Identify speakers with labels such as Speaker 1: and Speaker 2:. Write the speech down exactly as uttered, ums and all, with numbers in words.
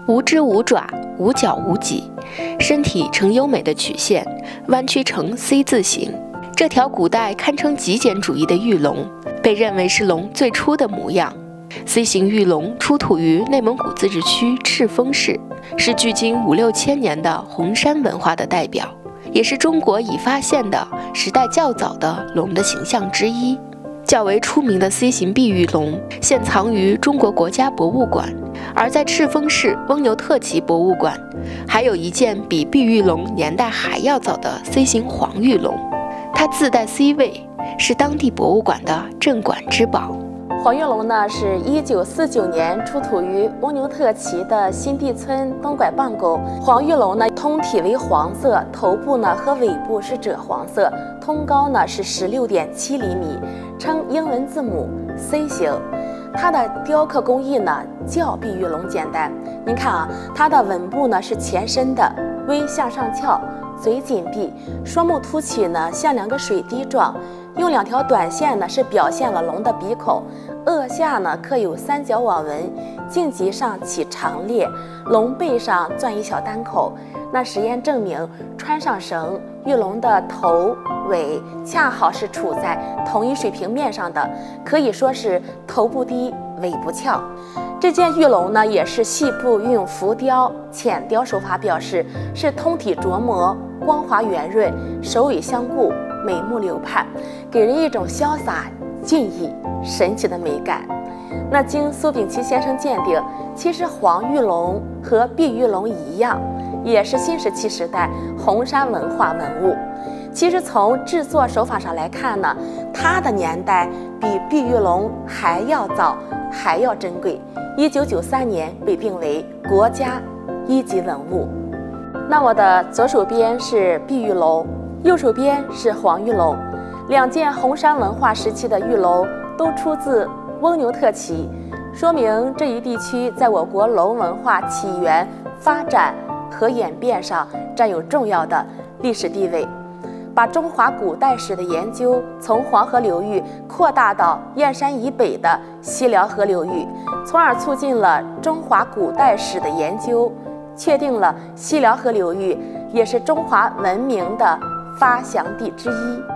Speaker 1: 无肢无爪，无脚无脊，身体呈优美的曲线，弯曲成 C 字形。这条古代堪称极简主义的玉龙，被认为是龙最初的模样。C 型玉龙出土于内蒙古自治区赤峰市，是距今五六千年的红山文化的代表，也是中国已发现的时代较早的龙的形象之一。较为出名的 C 型碧玉龙现藏于中国国家博物馆，而在赤峰市翁牛特旗博物馆，还有一件比碧玉龙年代还要早的 C 型黄玉龙，它自带 C 位，是当地博物馆的镇馆之宝。
Speaker 2: 黄玉龙呢，是一九四九年出土于翁牛特旗的新地村东拐棒沟。黄玉龙呢，通体为黄色，头部呢和尾部是赭黄色，通高呢是十六点七厘米，呈英文字母 C 型。它的雕刻工艺呢较碧玉龙简单。您看啊，它的吻部呢是前伸的，微向上翘，嘴紧闭，双目凸起呢像两个水滴状。用两条短线呢是表现了龙的鼻孔，颚下呢刻有三角网纹，颈脊上起长裂，龙背上钻一小单口。那实验证明，穿上绳，玉龙的头尾恰好是处在同一水平面上的，可以说是头不低尾不翘。这件玉龙呢，也是细部用浮雕、浅雕手法表示，是通体琢磨，光滑圆润，首尾相顾，美目流盼，给人一种潇洒、俊逸、神奇的美感。那经苏秉琦先生鉴定，其实黄玉龙和碧玉龙一样，也是新石器时代红山文化文物。其实从制作手法上来看呢，它的年代比碧玉龙还要早，还要珍贵。一九九三年被定为国家一级文物。那我的左手边是碧玉龙，右手边是黄玉龙，两件红山文化时期的玉龙都出自翁牛特旗，说明这一地区在我国龙文化起源、发展和演变上占有重要的历史地位，把中华古代史的研究从黄河流域扩大到燕山以北的西辽河流域，从而促进了中华古代史的研究，确定了西辽河流域也是中华文明的发祥地之一。